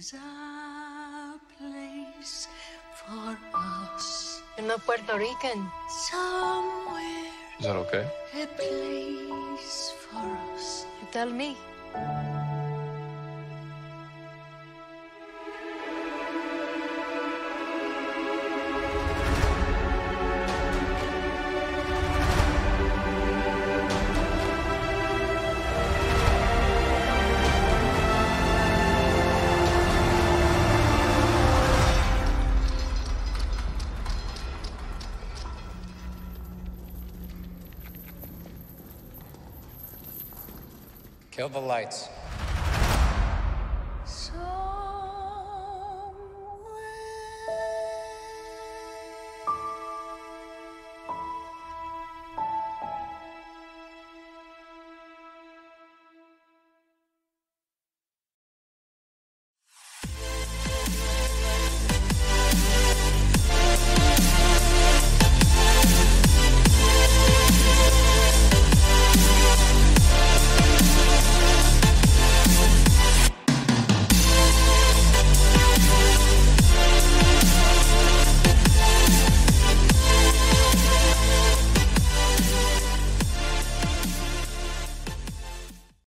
There's a place for us. You're not Puerto Rican. Somewhere. Is that okay? A place for us. You tell me. Kill the lights.